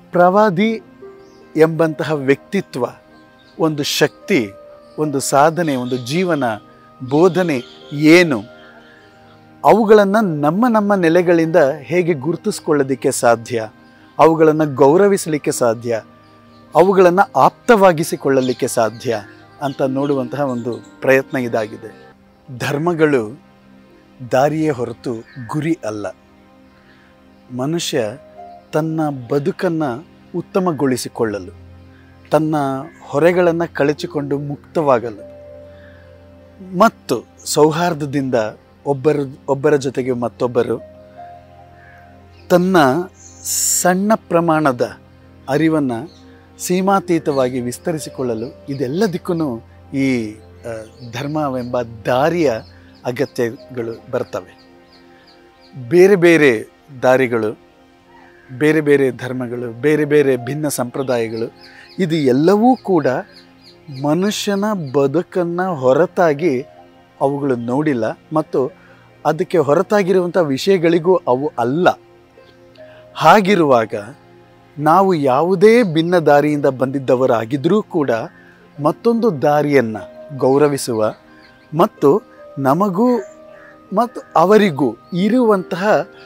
ಪ್ರವಾದಿ ಎಂಬಂತಹ ವ್ಯಕ್ತಿತ್ವ, ಒಂದು ಶಕ್ತಿ, ಒಂದು ಸಾಧನೆ, ಒಂದು ಜೀವನ, ಬೋಧನೆ ಏನು, ಅವುಗಳನ್ನು ನಮ್ಮ ನೆಲೆಗಳಿಂದ ಹೇಗೆ ಗುರುತಿಸ್ಕೊಳ್ಳೋದಕ್ಕೆ ಸಾಧ್ಯ, ಅವುಗಳನ್ನು ಗೌರವಿಸಲಿಕ್ಕೆ ಸಾಧ್ಯ, ಅವುಗಳನ್ನು ಆಪ್ತವಾಗಿಸಿಕೊಳ್ಳಲಿಕ್ಕೆ ಸಾಧ್ಯ ಅಂತ ನೋಡುವಂತಹ ಒಂದು ಪ್ರಯತ್ನ ಇದಾಗಿದೆ. ಧರ್ಮಗಳು ದಾರಿಯೇ ಹೊರತು ಗುರಿ ಅಲ್ಲ. ಮನುಷ್ಯ ತನ್ನ ಬದುಕನ್ನು ಉತ್ತಮಗೊಳಿಸಿಕೊಳ್ಳಲು, ತನ್ನ ಹೊರೆಗಳನ್ನು ಕಳಚಿಕೊಂಡು ಮುಕ್ತವಾಗಲು ಮತ್ತು ಸೌಹಾರ್ದದಿಂದ ಒಬ್ಬರ ಜೊತೆಗೆ ಮತ್ತೊಬ್ಬರು ತನ್ನ ಸಣ್ಣ ಪ್ರಮಾಣದ ಅರಿವನ್ನು ಸೀಮಾತೀತವಾಗಿ ವಿಸ್ತರಿಸಿಕೊಳ್ಳಲು ಇದೆಲ್ಲದಕ್ಕೂ ಈ ಧರ್ಮವೆಂಬ ದಾರಿಯ ಅಗತ್ಯಗಳು ಬರ್ತವೆ. ಬೇರೆ ಬೇರೆ ದಾರಿಗಳು, ಬೇರೆ ಬೇರೆ ಧರ್ಮಗಳು, ಬೇರೆ ಬೇರೆ ಭಿನ್ನ ಸಂಪ್ರದಾಯಗಳು, ಇದು ಎಲ್ಲವೂ ಕೂಡ ಮನುಷ್ಯನ ಬದುಕನ್ನು ಹೊರತಾಗಿ ಅವುಗಳು ನೋಡಿಲ್ಲ ಮತ್ತು ಅದಕ್ಕೆ ಹೊರತಾಗಿರುವಂಥ ವಿಷಯಗಳಿಗೂ ಅವು ಅಲ್ಲ. ಹಾಗಿರುವಾಗ ನಾವು ಯಾವುದೇ ಭಿನ್ನ ದಾರಿಯಿಂದ ಬಂದಿದ್ದವರಾಗಿದ್ದರೂ ಕೂಡ ಮತ್ತೊಂದು ದಾರಿಯನ್ನು ಗೌರವಿಸುವ ಮತ್ತು ನಮಗೂ ಮತ್ತು ಅವರಿಗೂ ಇರುವಂತಹ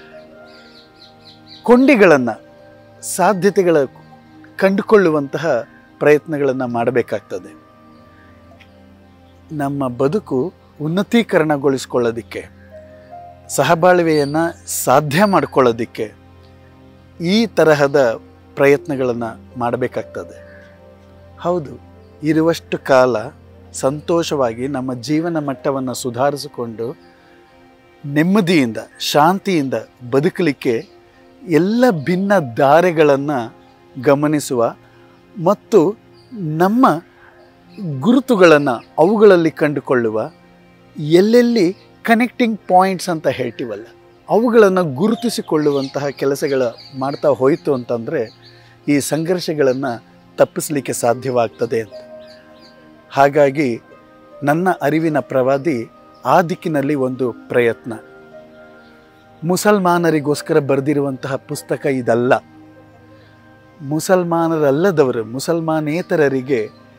ಕೊಂಡಿಗಳನ್ನು, ಸಾಧ್ಯತೆಗಳ ಕಂಡುಕೊಳ್ಳುವಂತಹ ಪ್ರಯತ್ನಗಳನ್ನು ಮಾಡಬೇಕಾಗ್ತದೆ. ನಮ್ಮ ಬದುಕು ಉನ್ನತೀಕರಣಗೊಳಿಸ್ಕೊಳ್ಳೋದಕ್ಕೆ, ಸಹಬಾಳ್ವೆಯನ್ನು ಸಾಧ್ಯ ಮಾಡಿಕೊಳ್ಳೋದಕ್ಕೆ ಈ ತರಹದ ಪ್ರಯತ್ನಗಳನ್ನು ಮಾಡಬೇಕಾಗ್ತದೆ. ಹೌದು, ಇರುವಷ್ಟು ಕಾಲ ಸಂತೋಷವಾಗಿ ನಮ್ಮ ಜೀವನ ಮಟ್ಟವನ್ನು ಸುಧಾರಿಸಿಕೊಂಡು ನೆಮ್ಮದಿಯಿಂದ, ಶಾಂತಿಯಿಂದ ಬದುಕಲಿಕ್ಕೆ ಎಲ್ಲ ಭಿನ್ನ ದಾರಿಗಳನ್ನು ಗಮನಿಸುವ ಮತ್ತು ನಮ್ಮ ಗುರುತುಗಳನ್ನು ಅವುಗಳಲ್ಲಿ ಕಂಡುಕೊಳ್ಳುವ, ಎಲ್ಲೆಲ್ಲಿ ಕನೆಕ್ಟಿಂಗ್ ಪಾಯಿಂಟ್ಸ್ ಅಂತ ಹೇಳ್ತೀವಲ್ಲ, ಅವುಗಳನ್ನು ಗುರುತಿಸಿಕೊಳ್ಳುವಂತಹ ಕೆಲಸಗಳ ಮಾಡ್ತಾ ಹೋಯಿತು ಅಂತಂದರೆ ಈ ಸಂಘರ್ಷಗಳನ್ನು ತಪ್ಪಿಸಲಿಕ್ಕೆ ಸಾಧ್ಯವಾಗ್ತದೆ ಅಂತ. ಹಾಗಾಗಿ ನನ್ನ ಅರಿವಿನ ಪ್ರವಾದಿ ಆ ದಿಕ್ಕಿನಲ್ಲಿ ಒಂದು ಪ್ರಯತ್ನ. ಮುಸಲ್ಮಾನರಿಗೋಸ್ಕರ ಬರೆದಿರುವಂತಹ ಪುಸ್ತಕ ಇದಲ್ಲ. ಮುಸಲ್ಮಾನರಲ್ಲದವರು, ಮುಸಲ್ಮಾನೇತರರಿಗೆ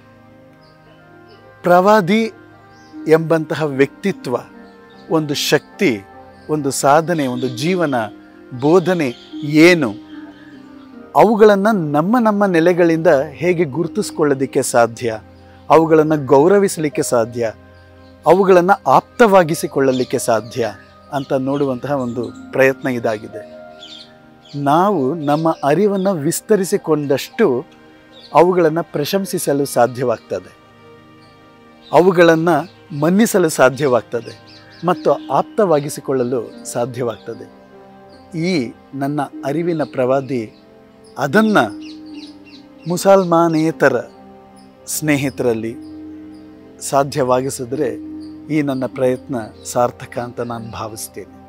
ಪ್ರವಾದಿ ಎಂಬಂತಹ ವ್ಯಕ್ತಿತ್ವ, ಒಂದು ಶಕ್ತಿ, ಒಂದು ಸಾಧನೆ, ಒಂದು ಜೀವನ, ಬೋಧನೆ ಏನು, ಅವುಗಳನ್ನು ನಮ್ಮ ನೆಲೆಗಳಿಂದ ಹೇಗೆ ಗುರುತಿಸ್ಕೊಳ್ಳೋದಕ್ಕೆ ಸಾಧ್ಯ, ಅವುಗಳನ್ನು ಗೌರವಿಸಲಿಕ್ಕೆ ಸಾಧ್ಯ, ಅವುಗಳನ್ನು ಆಪ್ತವಾಗಿಸಿಕೊಳ್ಳಲಿಕ್ಕೆ ಸಾಧ್ಯ ಅಂತ ನೋಡುವಂತಹ ಒಂದು ಪ್ರಯತ್ನ ಇದಾಗಿದೆ. ನಾವು ನಮ್ಮ ಅರಿವನ್ನು ವಿಸ್ತರಿಸಿಕೊಂಡಷ್ಟು ಅವುಗಳನ್ನು ಪ್ರಶಂಸಿಸಲು ಸಾಧ್ಯವಾಗ್ತದೆ, ಅವುಗಳನ್ನು ಮನ್ನಿಸಲು ಸಾಧ್ಯವಾಗ್ತದೆ ಮತ್ತು ಆಪ್ತವಾಗಿಸಿಕೊಳ್ಳಲು ಸಾಧ್ಯವಾಗ್ತದೆ. ಈ ನನ್ನ ಅರಿವಿನ ಪ್ರವಾದಿ ಅದನ್ನು ಮುಸಲ್ಮಾನೇತರ ಸ್ನೇಹಿತರಲ್ಲಿ ಸಾಧ್ಯವಾಗಿಸಿದ್ರೆ ಈ ನನ್ನ ಪ್ರಯತ್ನ ಸಾರ್ಥಕ ಅಂತ ನಾನು ಭಾವಿಸ್ತೇನೆ.